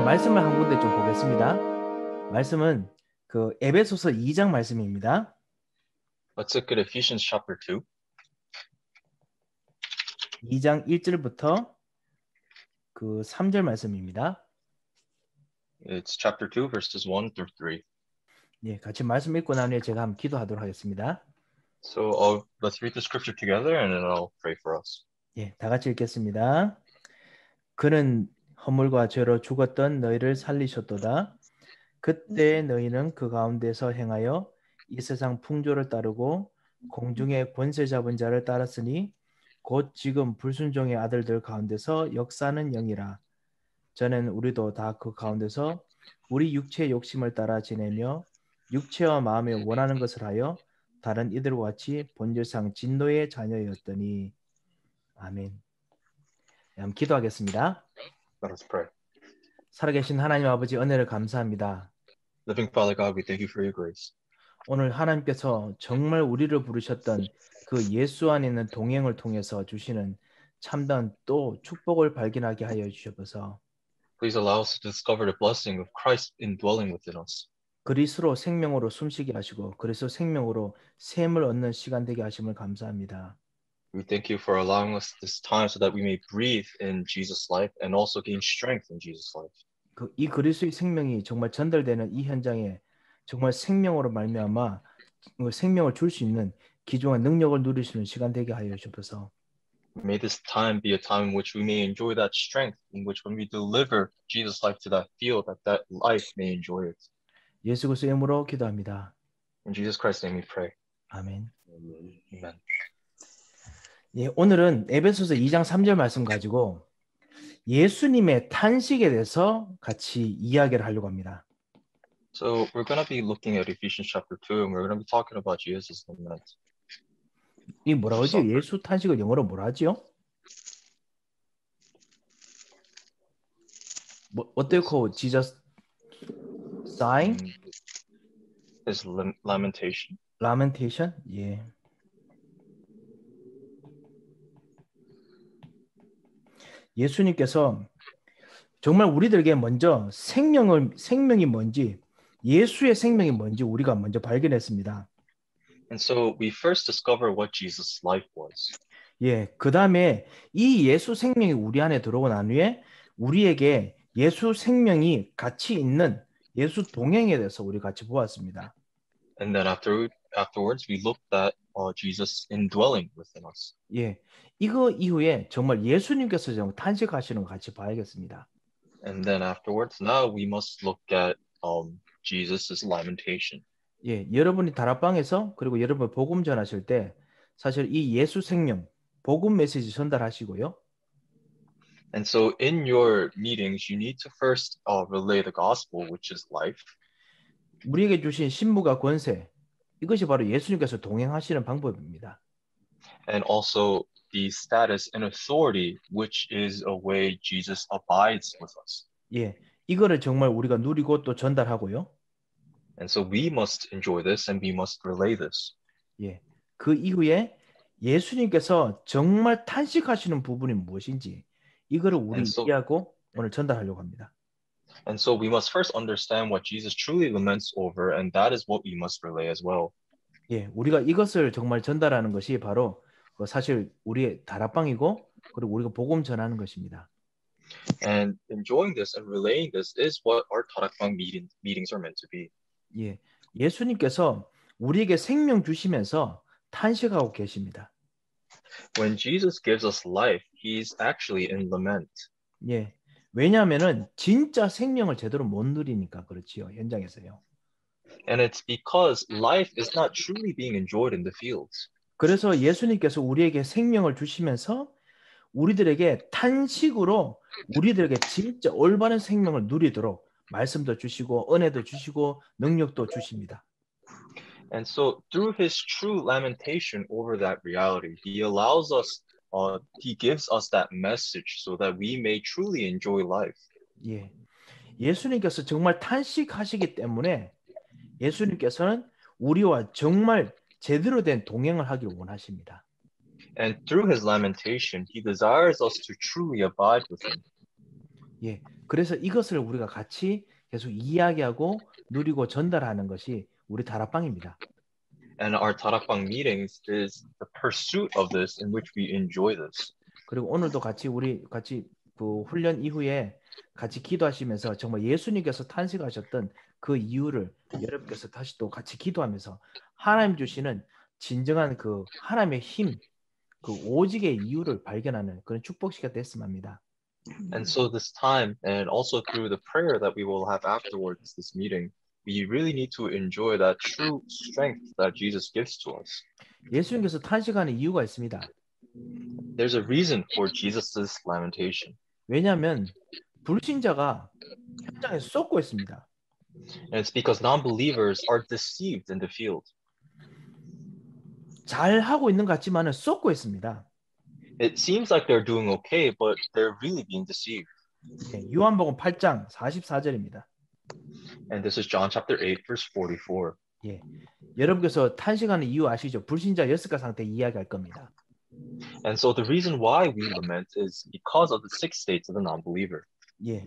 오늘은 말씀을 한 군데 좀 보겠습니다. 말씀은 그 에베소서 2장 말씀입니다. Let's look at Ephesians chapter 2. 2장 1절부터 그 3절 말씀입니다. It's chapter 2, verses 1 through 3. 예, 같이 말씀 읽고 난 후에 제가 한번 기도하도록 하겠습니다. So let's read the scripture together and then I'll pray for us. 예, 다 같이 읽겠습니다. 그는 허물과 죄로 죽었던 너희를 살리셨도다. 그때 너희는 그 가운데서 행하여 이 세상 풍조를 따르고 공중의 권세 잡은 자를 따랐으니 곧 지금 불순종의 아들들 가운데서 역사하는 영이라. 저는 우리도 다 그 가운데서 우리 육체의 욕심을 따라 지내며 육체와 마음에 원하는 것을 하여 다른 이들과 같이 본질상 진노의 자녀였더니. 아멘. 한번 기도하겠습니다. Let us pray. 살아계신 하나님 아버지, 은혜를 감사합니다. Living Father God, we thank you for your grace. 오늘 하나님께서 정말 우리를 부르셨던 그 예수 안에 있는 동행을 통해서 주시는 참다운 또 축복을 발견하게 하여 주셔서 Please allow us to discover the blessing of Christ indwelling within us. 그리스로 생명으로 숨쉬게 하시고 그리스도 생명으로 샘을 얻는 시간 되게 하심을 감사합니다. We thank you for allowing us this time so that we may breathe in Jesus' life and also gain strength in Jesus' life. 이 그리스도의 생명이 정말 전달되는 이 현장에 정말 생명으로 말미암아 생명을 줄 수 있는 귀중한 능력을 누리시는 시간 되게 하여 주셔서 May this time be a time in which we may enjoy that strength, in which when we deliver Jesus' life to that field, that life may enjoy it. 예수 그리스도의 이름으로 기도합니다. In Jesus Christ's name we pray. 아멘. Amen. 예, 오늘은 에베소서 2장 3절 말씀 가지고 예수님의 탄식에 대해서 같이 이야기를 하려고 합니다. So we're going to be looking at Ephesians chapter 2 and we're going to be talking about Jesus' lament. 이 뭐라고 하죠? 예수 탄식을 영어로 뭐라 하지요? What do you call Jesus sighing? His lamentation. Lamentation? 예. 예수님께서 정말 우리들에게 먼저 생명이 뭔지, 예수의 생명이 뭔지 우리가 먼저 발견했습니다. And so we first discover what Jesus' life was. 예, 그 다음에 이 예수 생명이 우리 안에 들어오고 난 후에 우리에게 예수 생명이 같이 있는 예수 동행에 대해서 우리 같이 보았습니다. And then afterwards we looked at Jesus indwelling within us. 예, 이거 이후에 정말 예수님께서 정말 탄식하시는 거 같이 봐야겠습니다. And then afterwards, now we must look at Jesus' lamentation. 예, 여러분이 다락방에서 그리고 여러분 복음 전하실 때 사실 이 예수 생명, 복음 메시지 전달하시고요. And so in your meetings, you need to first relay the gospel, which is life. 우리에게 주신 신부가 권세, 이것이 바로 예수님께서 동행하시는 방법입니다. And also the status and authority, which is a way Jesus abides with us. 예, 이거를 정말 우리가 누리고 또 전달하고요. And so we must enjoy this and we must relay this. 예, 그 이후에 예수님께서 정말 탄식하시는 부분이 무엇인지 이거를 우리 이해하고 오늘 전달하려고 합니다. And so we must first understand what Jesus truly laments over, and that is what we must relay as well. 예, 우리가 이것을 정말 전달하는 것이 바로 사실 우리의 다락방이고 그리고 우리가 복음 전하는 것입니다. And enjoying this and relaying this is what our 다락방 meetings are meant to be. 예, 예수님께서 우리에게 생명 주시면서 탄식하고 계십니다. When Jesus gives us life, he's actually in lament. 예, 왜냐하면은 진짜 생명을 제대로 못 누리니까 그렇지요, 현장에서요. And it's because life is not truly being enjoyed in the fields. 그래서 예수님께서 우리에게 생명을 주시면서 우리들에게 탄식으로 우리들에게 진짜 올바른 생명을 누리도록 말씀도 주시고 은혜도 주시고 능력도 주십니다. And so through his true lamentation over that reality, he allows us, he gives us that message so that we may truly enjoy life. 예, 예수님께서 정말 탄식하시기 때문에 예수님께서는 우리와 정말 제대로 된 동행을 하기를 원하십니다. And through his lamentation, he desires us to truly abide with him. 예, 그래서 이것을 우리가 같이 계속 이야기하고 누리고 전달하는 것이 우리 다락방입니다. And our Tarakbang meetings is the pursuit of this in which we enjoy this. 그리고 오늘도 우리 같이 그 훈련 이후에 같이 기도하시면서 정말 예수님께서 탄식하셨던 그 이유를 여러분께서 다시 또 같이 기도하면서 하나님 주시는 진정한 그 하나님의 힘, 그 오직의 이유를 발견하는 그런 축복 시간 됐으면 합니다. And so this time, and also through the prayer that we will have afterwards this meeting, we really need to enjoy that true strength that Jesus gives to us. 예수님께서 탄식하는 이유가 있습니다. There's a reason for Jesus's lamentation. 왜냐하면 불신자가 현장에 쏟고 있습니다. And it's because non-believers are deceived in the field. 잘 하고 있는 것 같지만은 쏟고 있습니다. It seems like they're doing okay, but they're really being deceived. 네, 요한복음 8장 44절입니다. And this is John chapter 8, verse 44. 예, 여러분께서 탄식하는 이유 아시죠? 불신자 여섯가 상태 이야기할 겁니다. And so the reason why we lament is because of the six states of the non-believer. 예,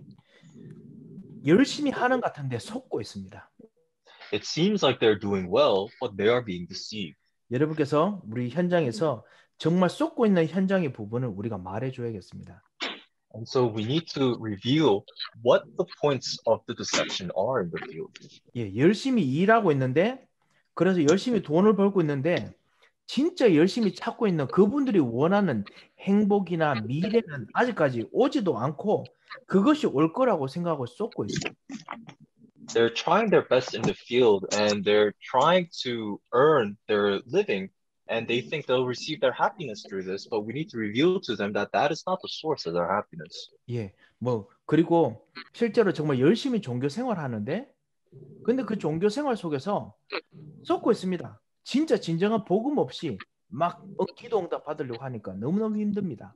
열심히 하는 것 같은데 속고 있습니다. It seems like they're doing well, but they are being deceived. 여러분께서 우리 현장에서 정말 쏟고 있는 현장의 부분을 우리가 말해줘야겠습니다. And so we need to reveal what the points of the deception are in the field. 예, 열심히 일하고 있는데 그래서 열심히 돈을 벌고 있는데 진짜 열심히 찾고 있는 그분들이 원하는 행복이나 미래는 아직까지 오지도 않고 그것이 올 거라고 생각하고 쏟고 있습니다. They're trying their best in the field and they're trying to earn their living and they think they'll receive their happiness through this, but we need to reveal to them that that is not the source of their happiness. 예, 뭐 그리고 실제로 정말 열심히 종교 생활하는데 근데 그 종교 생활 속에서 쏟고 있습니다. 진짜 진정한 복음 없이 막 기도 응답 받으려고 하니까 너무너무 힘듭니다.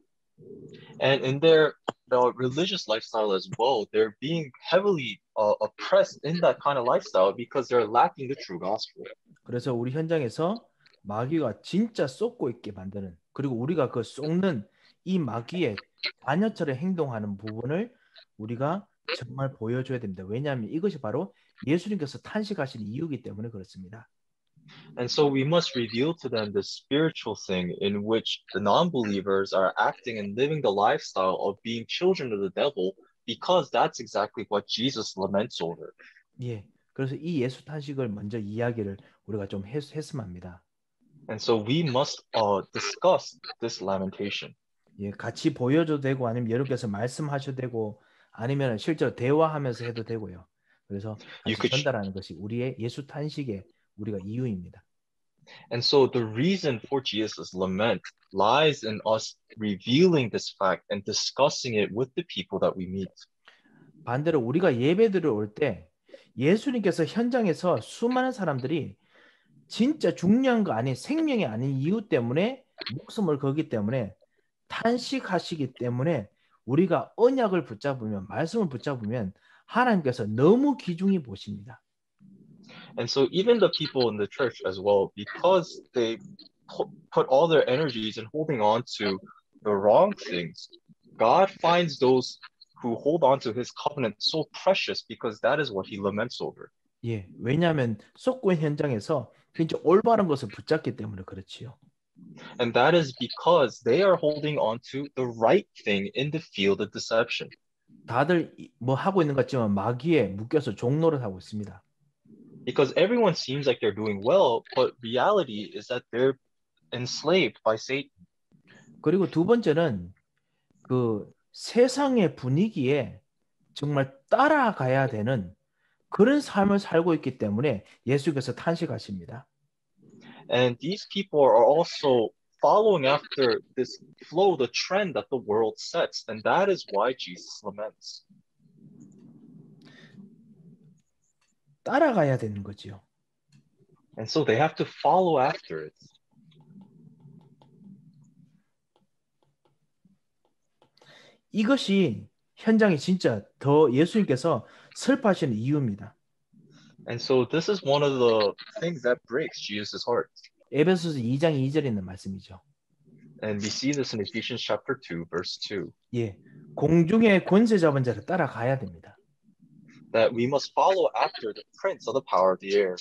And in their religious lifestyle as well, they're being heavily oppressed in that kind of lifestyle because they're lacking the true gospel. 그래서 우리 현장에서 마귀가 진짜 쏟고 있게 만드는 그리고 우리가 그 쏟는 이 마귀의 자녀처럼 행동하는 부분을 우리가 정말 보여줘야 됩니다. 왜냐하면 이것이 바로 예수님께서 탄식하신 이유이기 때문에 그렇습니다. And so we must reveal to them the spiritual thing in which the non-believers are acting and living the lifestyle of being children of the devil because that's exactly what Jesus laments over. 예, 그래서 이 예수 탄식을 먼저 이야기를 우리가 좀 했으면 합니다. And so we must discuss this lamentation. 예, 같이 보여줘도 되고 아니면 여러분께서 말씀하셔도 되고 아니면 실제로 대화하면서 해도 되고요. 그래서 같이 전달하는 것이 우리의 예수 탄식의 우리가 이유입니다. And so the reason for Jesus' lament lies in us revealing this fact and discussing it with the people that we meet. 반대로 우리가 예배드려 올 때 예수님께서 현장에서 수많은 사람들이 진짜 중요한 거 아닌 생명이 아닌 이유 때문에 목숨을 걸기 때문에 탄식하시기 때문에 우리가 언약을 붙잡으면 말씀을 붙잡으면 하나님께서 너무 귀중히 보십니다. And so even the people in the church as well, because they put all their energies in holding on to the wrong things, God finds those who hold on to his covenant so precious because that is what he laments over. 예, 왜냐하면 쏟고 있는 현장에서 진짜 올바른 것을 붙잡기 때문에 그렇지요. And that is because they are holding on to the right thing in the field of deception. 다들 뭐 하고 있는 것 같지만 마귀에 묶여서 종노릇 하고 있습니다. Because everyone seems like they're doing well, but reality is that they're enslaved by Satan. 그리고 두 번째는 그 세상의 분위기에 정말 따라가야 되는 그런 삶을 살고 있기 때문에 예수께서 탄식하십니다. And these people are also following after this flow, the trend that the world sets, and that is why Jesus laments. 따라가야 되는 거지요. And so they have to follow after it. 이것이 현장에 진짜 더 예수님께서 슬퍼하시는 이유입니다. And so this is one of the things that breaks Jesus' heart. 에베소서 2장 2절에 있는 말씀이죠. And we see this in Ephesians chapter 2, verse 2, 예, 공중의 권세 잡은 자를 따라가야 됩니다. that we must follow after the prince of the power of the air.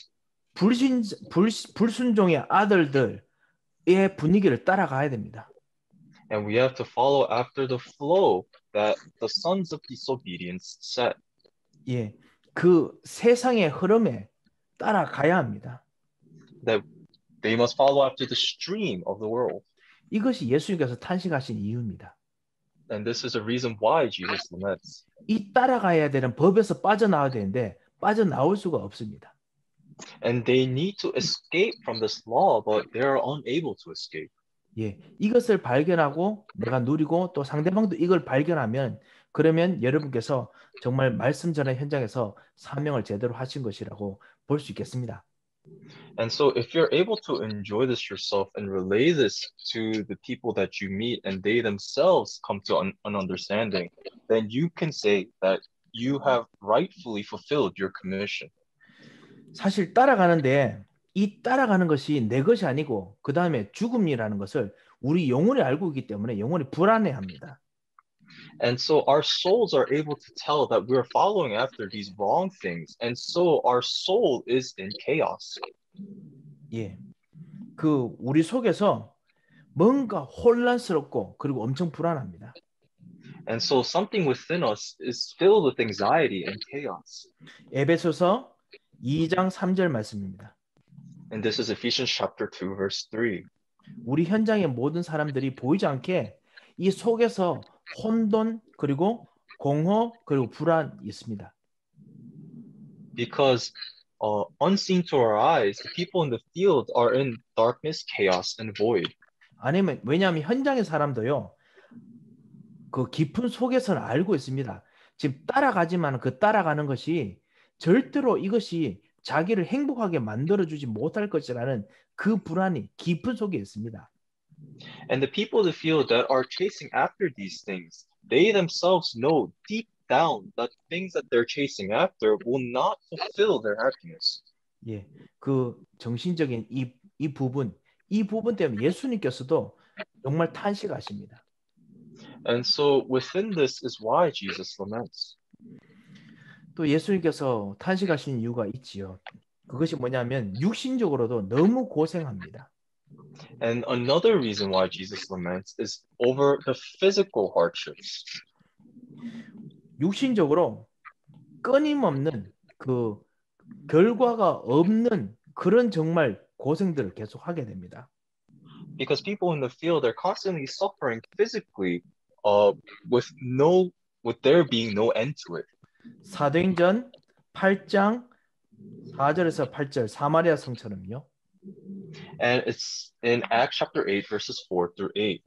불순종의 아들들의 분위기를 따라가야 됩니다. And we have to follow after the flow that the sons of disobedience set. 예, 그 세상의 흐름에 따라가야 합니다. That they must follow after the stream of the world. 이것이 예수님께서 탄식하신 이유입니다. And this is a reason why Jesus laments. 이 따라가야 되는 법에서 빠져나와야 되는데 빠져나올 수가 없습니다. And they need to escape from this law, but they are unable to escape. 예, 이것을 발견하고 내가 누리고 또 상대방도 이걸 발견하면 그러면 여러분께서 정말 말씀 전의 현장에서 사명을 제대로 하신 것이라고 볼 수 있겠습니다. And so if you're able to enjoy this yourself and relay this to the people that you meet and they themselves come to an understanding, then you can say that you have rightfully fulfilled your commission. 사실 따라가는데 이 따라가는 것이 내 것이 아니고 그 다음에 죽음이라는 것을 우리 영혼이 알고 있기 때문에 영혼이 불안해합니다. And so our souls are able to tell that we're following after these wrong things. And so our soul is in chaos. 예, 그 우리 속에서 뭔가 혼란스럽고 그리고 엄청 불안합니다. And so something within us is filled with anxiety and chaos. 에베소서 2장 3절 말씀입니다. And this is Ephesians chapter 2, verse 3. 우리 현장의 모든 사람들이 보이지 않게 이 속에서 혼돈 그리고 공허 그리고 불안이 있습니다. Because unseen to our eyes, the people in the field are in darkness, chaos, and void. 아니면 왜냐하면 현장의 사람도요. 그 깊은 속에서는 알고 있습니다. 지금 따라가지만 그 따라가는 것이 절대로 이것이 자기를 행복하게 만들어주지 못할 것이라는 그 불안이 깊은 속에 있습니다. And the people in the field that are chasing after these things, they themselves know deep down that things that they're chasing after will not fulfill their happiness. 예, 그 정신적인 이 부분 때문에 예수님께서도 정말 탄식하십니다. And so within this is why Jesus laments. 또 예수님께서 탄식하신 이유가 있지요. 그것이 뭐냐면 육신적으로도 너무 고생합니다. And another reason why Jesus laments is over the physical hardships. 육신적으로 끊임없는 그 결과가 없는 그런 정말 고생들을 계속 하게 됩니다. Because people in the field are constantly suffering physically, with there being no end to it. 사도행전 8장 4절에서 8절 사마리아 성처럼요. And it's in Acts chapter 8, verses 4 through 8.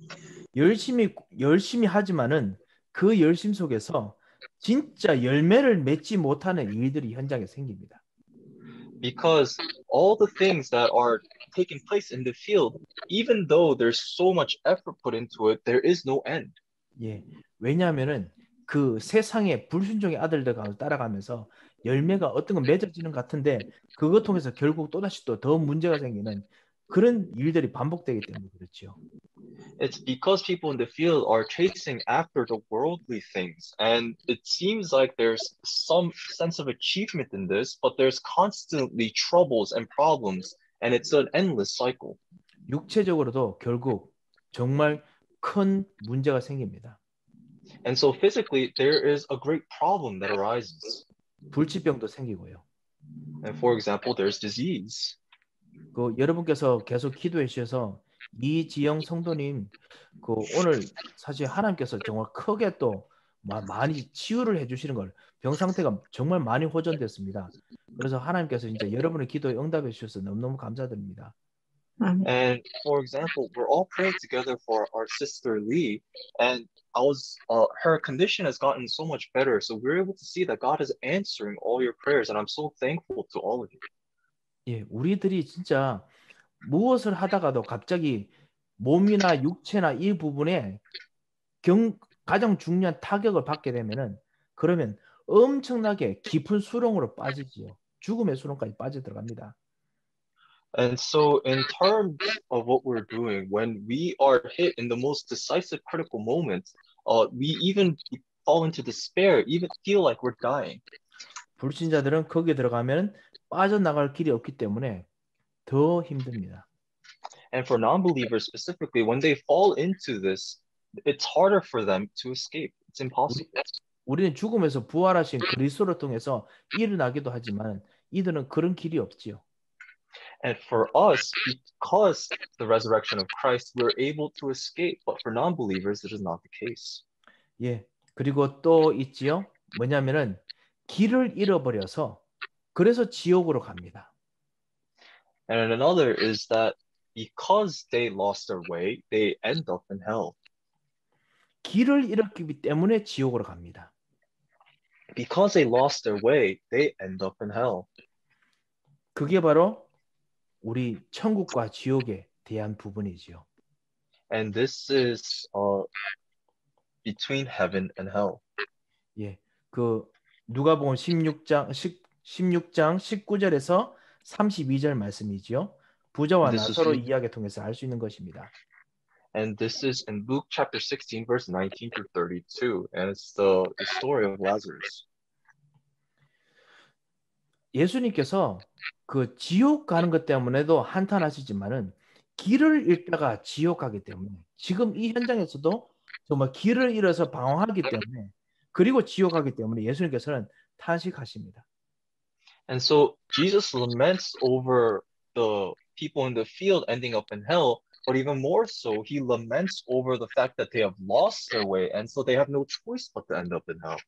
열심히 하지만은 그 열심 속에서 진짜 열매를 맺지 못하는 일들이 현장에 생깁니다. Because all the things that are taking place in the field, even though there's so much effort put into it, there is no end. 예, 왜냐하면은 그 세상의 불순종의 아들들 가운데 따라가면서 열매가 어떤 건 맺어지는 것 같은데 그것 통해서 결국 또다시 또 더 문제가 생기는 그런 일들이 반복되기 때문에 그렇죠. It's because people in the field are chasing after the worldly things, and it seems like there's some sense of achievement in this, but there's constantly troubles and problems, and it's an endless cycle. 육체적으로도 결국 정말 큰 문제가 생깁니다. And so physically, there is a great problem that arises. 불치병도 생기고요. And for example, there's disease. 그 여러분께서 계속 기도해 주셔서 이지영 성도님 그 오늘 사실 하나님께서 정말 크게 또 많이 치유를 해주시는 걸 병 상태가 정말 많이 호전됐습니다. 그래서 하나님께서 진짜 여러분의 기도에 응답해 주셔서 너무너무 감사드립니다. And for example, we're all praying together for our sister Lee, and her condition has gotten so much better. So we're able to see that God is answering all your prayers, and I'm so thankful to all of you. 예, 우리들이 진짜 무엇을 하다가도 갑자기 몸이나 육체나 이 부분에 가장 중요한 타격을 받게 되면은 그러면 엄청나게 깊은 수렁으로 빠지지요. 죽음의 수렁까지 빠져 들어갑니다. And so, in terms of what we're doing, when we are hit in the most decisive, critical moments, we even fall into despair, even feel like we're dying. 불신자들은 거기에 들어가면 빠져나갈 길이 없기 때문에 더 힘듭니다. And for non-believers specifically, when they fall into this, it's harder for them to escape. It's impossible. 우리는 죽음에서 부활하신 그리스도를 통해서 일어나기도 하지만 이들은 그런 길이 없지요. And for us, because the resurrection of Christ, we're able to escape. But for non-believers, it is not the case. 예. 그리고 또 있지요. 뭐냐면은 길을 잃어버려서 그래서 지옥으로 갑니다. And another is that because they lost their way, they end up in hell. 길을 잃었기 때문에 지옥으로 갑니다. Because they lost their way, they end up in hell. 그게 바로 우리 천국과 지옥에 대한 부분이지요. And this is between heaven and hell. 예. 그 누가복음 16장 19절에서 32절 말씀이지요. 부자와 This is 나서로 이야기 통해서 알 수 있는 것입니다. And this is in Luke chapter 16, verse 19 through 32. And it's the story of Lazarus. 예수님께서 그 지옥 가는 것 때문에도 한탄하시지만은 길을 잃다가 지옥 가기 때문에 지금 이 현장에서도 정말 길을 잃어서 방황하기 때문에 그리고 지옥 가기 때문에 예수님께서는 탄식하십니다. And so Jesus laments over the people in the field ending up in hell, but even more so, he laments over the fact that they have lost their way, and so they have no choice but to end up in hell.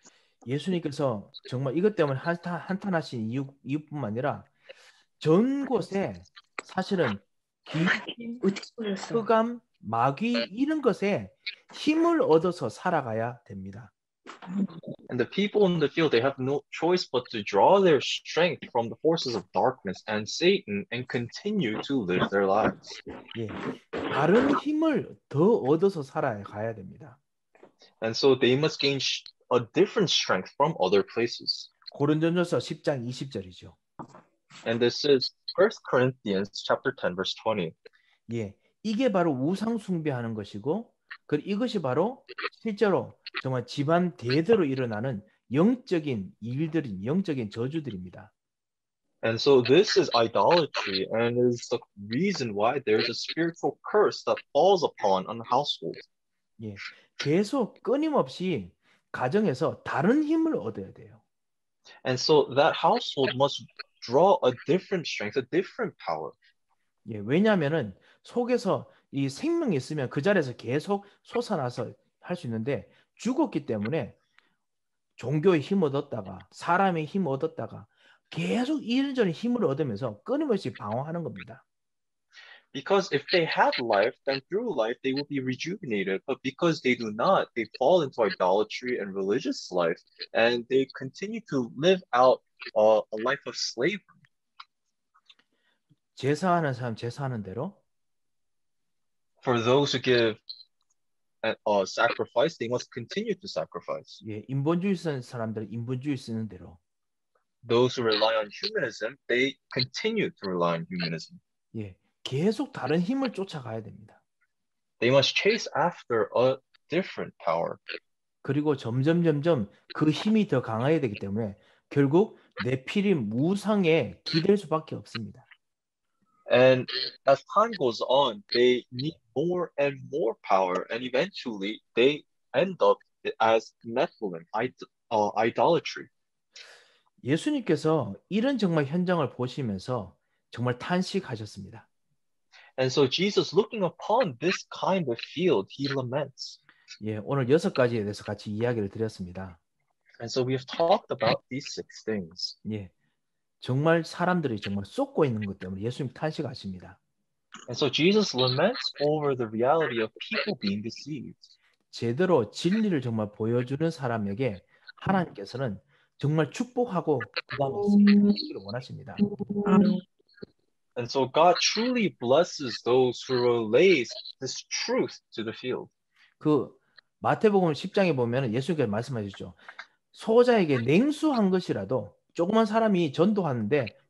예수님께서 정말 이것 때문에 한탄하신 이유뿐만 아니라 전 곳에 사실은 귀신, 흑암, 마귀 이런 것에 힘을 얻어서 살아가야 됩니다. And the people in the field, they have no choice but to draw their strength from the forces of darkness and Satan and continue to live their lives. 예, 다른 힘을 더 얻어서 살아가야 됩니다. And so they must gain a different strength from other places. 고린도전서 10장 20절이죠. And this is 1 Corinthians chapter 10, verse 20. 예, 이게 바로 우상 숭배하는 것이고, 이것이 바로 실제로 정말 집안 대대로 일어나는 영적인 일들인 영적인 저주들입니다. And so this is idolatry, and is the reason why there's a spiritual curse that falls upon a household. 예, 계속 끊임없이 가정에서 다른 힘을 얻어야 돼요. And so that household must draw a different strength, a different power. 예, 왜냐하면은 속에서 이 생명이 있으면 그 자리에서 계속 솟아나서 할 수 있는데 죽었기 때문에 종교의 힘을 얻었다가 사람의 힘을 얻었다가 계속 이런저런 힘을 얻으면서 끊임없이 방황하는 겁니다. Because if they had life, then through life they will be rejuvenated. But because they do not, they fall into idolatry and religious life, and they continue to live out a life of slavery. 제사하는 사람 제사하는 대로, For those who give sacrifice, they must continue to sacrifice. 예, 인본주의 쓰는 사람들은 인본주의 쓰는 대로, Those who rely on humanism, they continue to rely on humanism. 예, 계속 다른 힘을 쫓아가야 됩니다. They must chase after a different power. 그리고 점점 그 힘이 더 강해야 되기 때문에 결국 네피림 무상에 기댈 수밖에 없습니다. And as time goes on, they need more and more power, and eventually they end up as Nephilim, idolatry. 예수님께서 이런 정말 현장을 보시면서 정말 탄식하셨습니다. And so Jesus, looking upon this kind of field, he laments. 예, 오늘 6가지에 대해서 같이 이야기를 드렸습니다. And so we have talked about these 6 things. 예, 정말 사람들이 정말 쏟고 있는 것 때문에 예수님 탄식하십니다. And so Jesus laments over the reality of people being deceived. 제대로 진리를 정말 보여주는 사람에게 하나님께서는 정말 축복하고 그다음에 쓰기를 원하십니다. And so God truly blesses those who relays this truth to the field. 그 마태복음 10장에 보면 예수님께서 말씀하셨죠. 소자에게 냉수한 것이라도 조그만 사람이 전도하는데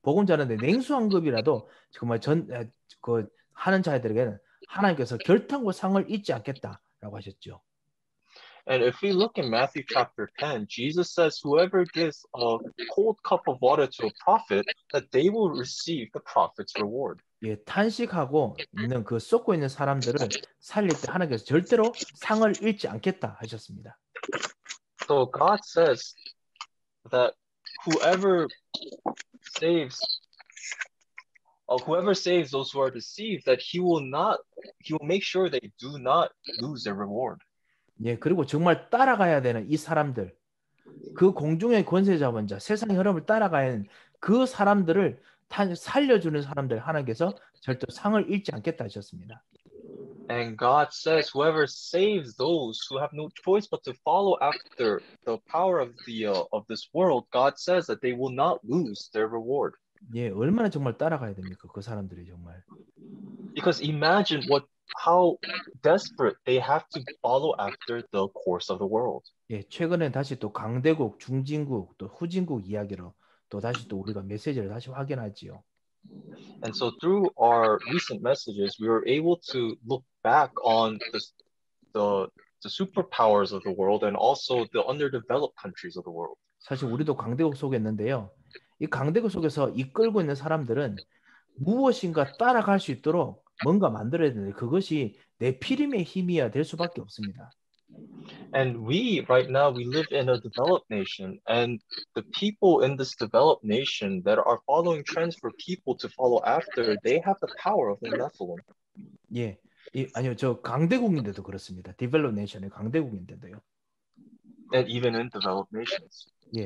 복음 전하는데 냉수 한 급이라도 정말 그 하는 자들에게는 하나님께서 결탄과 상을 잊지 않겠다라고 하셨죠. And if we look in Matthew chapter 10, Jesus says, whoever gives a cold cup of water to a prophet, that they will receive the prophet's reward. 예, 탄식하고 있는 그 쏟고 있는 사람들을 살릴 때 하나님께서 절대로 상을 잃지 않겠다 하셨습니다. So God says that whoever saves whoever saves those who are deceived, that he will make sure they do not lose their reward. 예, 그리고 정말 따라가야 되는 이 사람들, 그 공중의 권세 잡은 자, 세상의 흐름을 따라가야 하는 그 사람들을 살려주는 사람들 하나님께서 절대 상을 잃지 않겠다 하셨습니다. And God says, whoever saves those who have no choice but to follow after the power of this world, God says that they will not lose their reward. 예, 얼마나 정말 따라가야 됩니까? 그 사람들이 정말. Because imagine how desperate they have to follow after the course of the world. 예, 최근에 다시 또 강대국, 중진국, 또 후진국 이야기로 또 다시 또 우리가 메시지를 다시 확인하지요. And so through our recent messages, we were able to look back on the superpowers of the world and also the underdeveloped countries of the world. 사실 우리도 강대국 속에 있는데요. 이 강대국 속에서 이끌고 있는 사람들은 무엇인가 따라갈 수 있도록 뭔가 만들어야 되는데 그것이 네피림의 힘이야 될 수밖에 없습니다. And we right now we live in a developed nation, and the people in this developed nation that are following trends for people to follow after, they have the power of the Nephilim. 예, 아니요, 저 강대국인데도 그렇습니다. 디벨롭 네이션의 강대국인데도요. And even in developed nations. 예,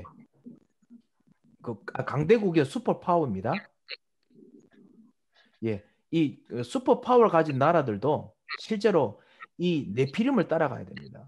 강대국의 슈퍼 파워입니다. 예, 이 슈퍼 파워를 가진 나라들도 실제로 이 네피림을 따라가야 됩니다.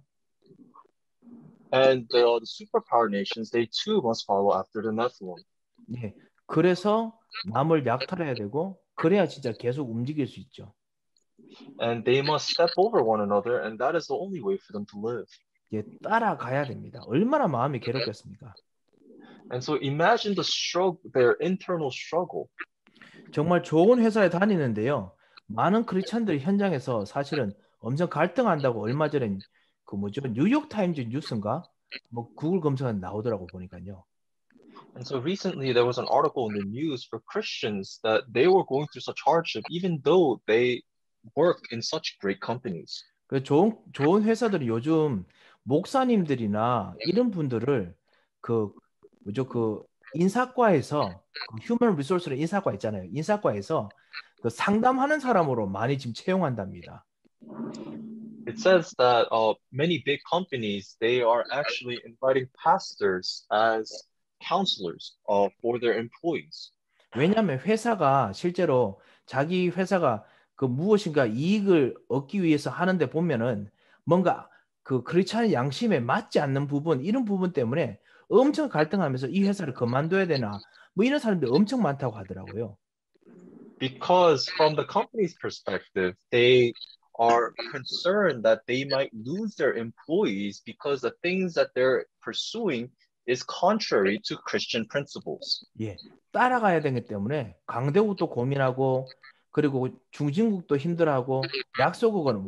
And the superpower nations, they too must follow after the Nephilim. 예, 그래서 남을 약탈해야 되고 그래야 진짜 계속 움직일 수 있죠. And they must step over one another, and that is the only way for them to live. 예, 따라가야 됩니다. 얼마나 마음이 괴롭겠습니까? And so imagine their internal struggle. 정말 좋은 회사에 다니는데요. 많은 크리스찬들이 현장에서 사실은 엄청 갈등한다고 얼마 전에 그 뭐죠? 뉴욕 타임즈 뉴스인가? 뭐 구글 검색하면 나오더라고 보니까요. And so recently there was an article in the news for Christians that they were going through such hardship even though they work in such great companies. 그 좋은 회사들이 요즘 목사님들이나 이런 분들을 그 뭐죠? 그 인사과에서 그 휴먼 리소스로 인사과 있잖아요. 인사과에서 그 상담하는 사람으로 많이 지금 채용한답니다. It says that many big companies, they are actually inviting pastors as counselors for their employees. 왜냐하면 회사가 실제로 자기 회사가 그 무엇인가 이익을 얻기 위해서 하는데 보면은 뭔가 그 크리스찬 양심에 맞지 않는 부분 이런 부분 때문에 엄청 갈등하면서 이 회사를 그만둬야 되나 뭐 이런 사람들이 엄청 많다고 하더라고요. Because from the company's perspective, they are concerned that they might lose their employees because the things that they're pursuing is contrary to Christian principles. 예, 따라가야 되기 때문에 강대국도 고민하고 그리고 중진국도 힘들어하고 약소국은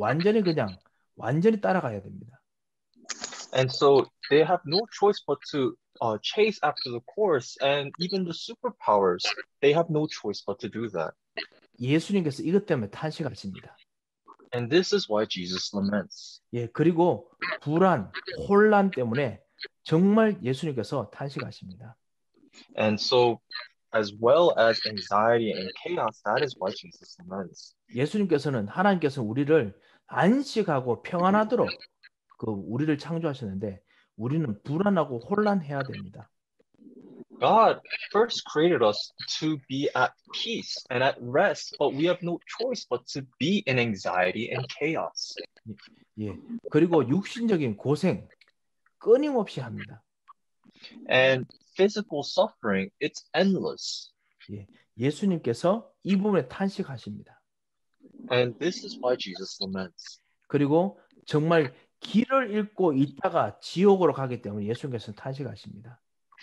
완전히 따라가야 됩니다. And so they have no choice but to chase after the course, and even the superpowers, they have no choice but to do that. 예수님께서 이것 때문에 탄식하십니다. And this is why Jesus laments. 예, 그리고 불안, 혼란 때문에 정말 예수님께서 탄식하십니다. And so, as well as anxiety and chaos, that is why Jesus laments. 하나님께서는 우리를 안식하고 평안하도록 우리를 창조하셨는데 우리는 불안하고 혼란해야 됩니다. God first created us to be at peace and at rest, but we have no choice but to be in anxiety and chaos. 예, 그리고 육신적인 고생 끊임없이 합니다. And physical suffering, it's endless. 예, 예수님께서 이 부분에 탄식하십니다. And this is why Jesus laments. 그리고 정말 길을 잃고 있다가 지옥으로 가기 때문에 예수님께서는 탄식하십니다.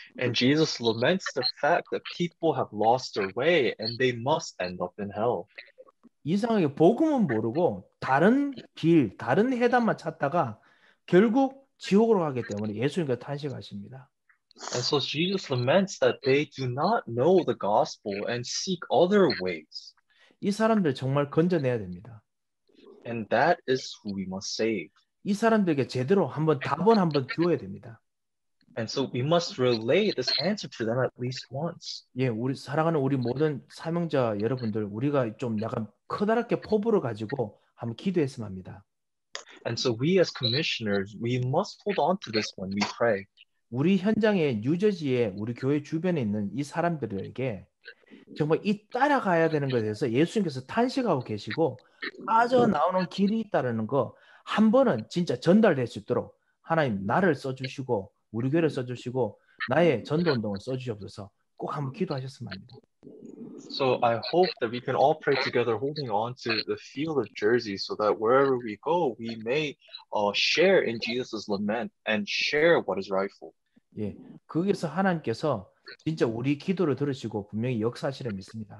And Jesus laments the fact that people have lost their way and they must end up in hell. 이상하게 복음은 모르고 다른 길, 다른 해답만 찾다가 결국 지옥으로 가기 때문에 예수님께서 탄식하십니다. And so Jesus laments that they do not know the gospel and seek other ways. 이 사람들 정말 건져내야 됩니다. And that is who we must save. 이 사람들에게 제대로 한번 답은 한번 주어야 됩니다. And so we must relay this answer to them at least once. 예, 우리 사랑하는 우리 모든 사명자 여러분들, 우리가 좀 약간 커다랗게 포부를 가지고 한번 기도했으면 합니다. And so we as commissioners, we must hold on to this when we pray. 우리 현장의 뉴저지에 우리 교회 주변에 있는 이 사람들에게 정말 이 따라가야 되는 것에 대해서 예수님께서 탄식하고 계시고 빠져나오는 길이 있다는 거 한 번은 진짜 전달될 수 있도록 하나님 나를 써주시고 우리 교회를 써주시고 나의 전도운동을 써주시옵소서 꼭 한번 기도하셨으면 합니다. So I hope that we can all pray together holding on to the field of Jersey so that wherever we go, we may share in Jesus' lament and share what is rightful. 예, 거기서 하나님께서 진짜 우리 기도를 들으시고 분명히 역사하시려 믿습니다.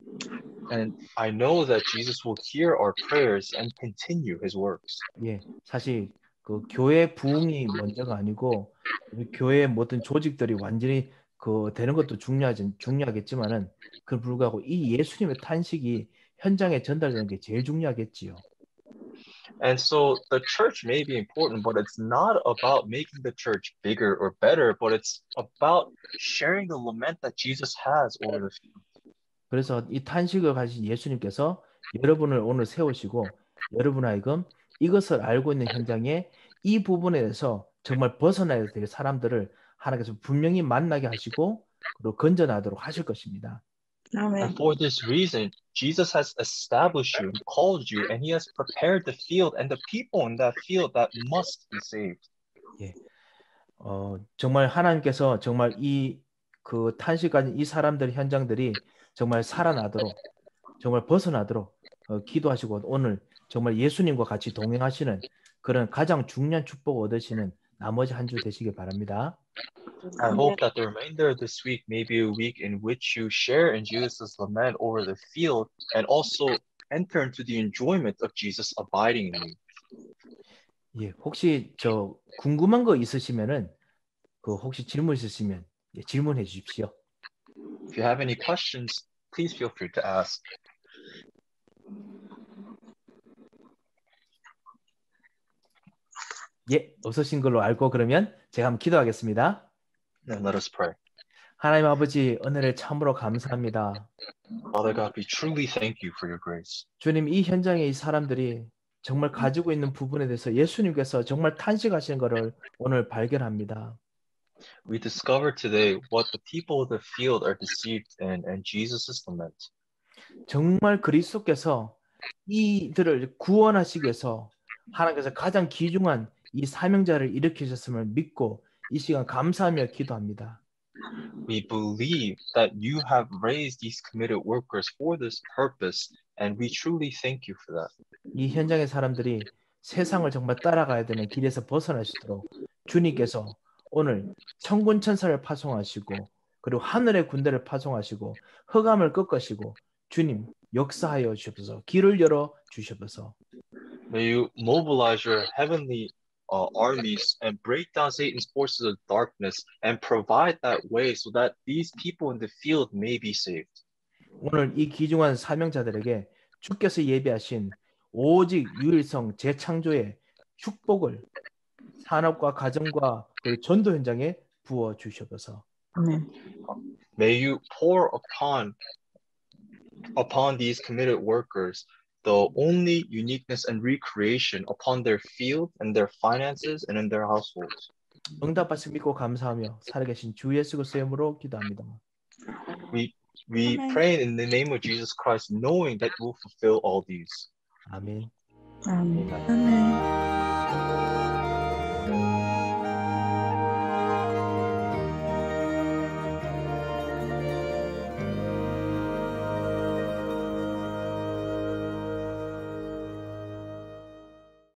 And I know that Jesus will hear our prayers and continue his works. 예, 사실 그 교회 부흥이 먼저가 아니고 우리 교회의 모든 조직들이 완전히 그 되는 것도 중요하겠지만은 그 불구하고 이 예수님의 탄식이 현장에 전달되는 게 제일 중요하겠지요. And so the church may be important, but it's not about making the church bigger or better, but it's about sharing the lament that Jesus has over the field. 그래서 이 탄식을 가진 예수님께서 여러분을 오늘 세우시고 여러분 하여금 이것을 알고 있는 현장에 이 부분에 대해서 정말 벗어나야 될 사람들을 하나님께서 분명히 만나게 하시고 그리고 건져나도록 하실 것입니다. And for this reason, Jesus has established you and called you, and he has prepared the field and the people in that field that must be saved. 예, 정말 하나님께서 정말 이 그 탄식가진 이 사람들 현장들이 정말 살아나도록 정말 벗어나도록 기도하시고 오늘 정말 예수님과 같이 동행하시는 그런 가장 중요한 축복 얻으시는 나머지 한 주 되시길 바랍니다. I hope that the remainder of this week may be a week in which you share in Jesus' lament over the field and also enter into the enjoyment of Jesus abiding in you. 예, 혹시 저 궁금한 거 있으시면은 그 혹시 질문 있으시면 예, 질문해 주십시오. If you have any questions, please feel free to ask. 예, 없으신 걸로 알고 그러면 제가 한번 기도하겠습니다. And let us pray. 하나님 아버지 은혜를 참으로 감사합니다. Father God, we truly thank you for your grace. 주님 이 현장에 이 사람들이 정말 가지고 있는 부분에 대해서 예수님께서 정말 탄식하시는 것을 오늘 발견합니다. We discover today what the people of the field are deceived in and Jesus' lament. 정말 그리스도께서 이들을 구원하시기 위해서 하나님께서 가장 귀중한 이 사명자를 일으키셨음을 믿고 이 시간 감사하며 기도합니다. We believe that you have raised these committed workers for this purpose, and we truly thank you for that. 이 현장의 사람들이 세상을 정말 따라가야 되는 길에서 벗어날 수 있도록 주님께서 오늘 천군 천사를 파송하시고 그리고 하늘의 군대를 파송하시고 흑암을 꺾으시고 주님 역사하여 주셔서 길을 열어 주셔서 May you mobilize your heavenly armies and break down Satan's forces of darkness and provide that way so that these people in the field may be saved. 오늘 이 귀중한 사명자들에게 주께서 예비하신 오직 유일성 재창조의 축복을 산업과 가정과 그리고 전도 현장에 부어 주셔서 May you pour upon these committed workers the only uniqueness and recreation upon their field and their finances and in their households. 응답받을 믿고 감사하며 살아계신 주 예수 그리스도의 이름으로 기도합니다. We pray in the name of Jesus Christ, knowing that you will fulfill all these. 아멘. 아멘.